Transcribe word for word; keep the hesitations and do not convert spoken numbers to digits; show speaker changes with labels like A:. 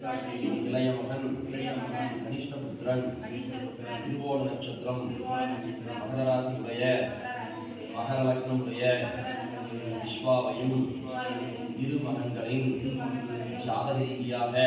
A: இளைய மகன் கனிஷ்டபுத்திரன் திருவோண நட்சத்திரம் மகர ராசியுடைய மகர லக்னமுடைய விஸ்வாவையும் இரு மகன்களின் ஜாதக ரீதியாக